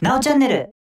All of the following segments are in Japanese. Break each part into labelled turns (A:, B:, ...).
A: なおチャンネル。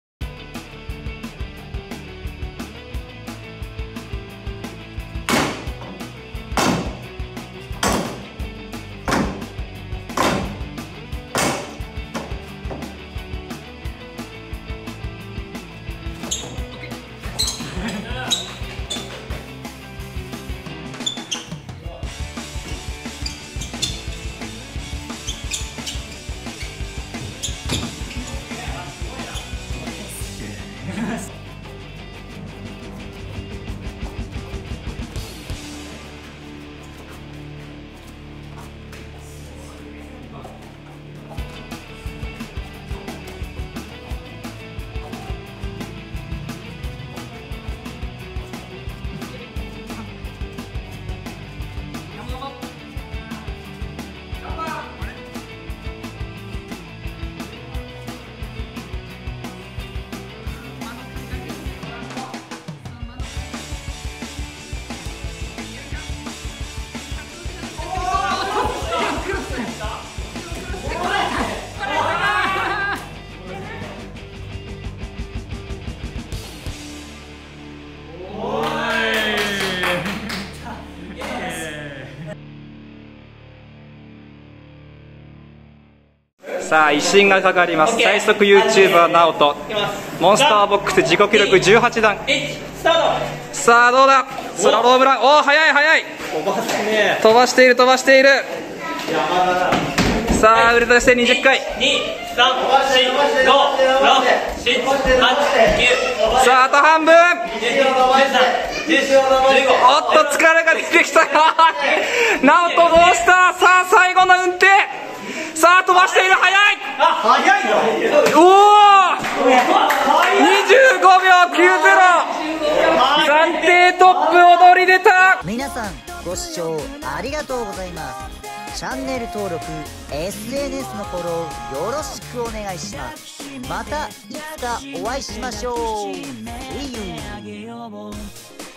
B: さあ、威信がかかります。最速 YouTuber ナオト、モンスターボックス自己記録18段。さあどうだ、スラロームラン。おお、速い速い、飛ばしている飛ばしている。さあウルトラして20回。さああと半分。おっと疲れが出てきたナオトどうした。さあ最後の運転。さあ飛ばしている、速い。おお、25秒90、暫定トップ踊り出た。
A: 皆さんご視聴ありがとうございます。チャンネル登録、 SNS のフォローよろしくお願いします。またいつかお会いしましょう。See you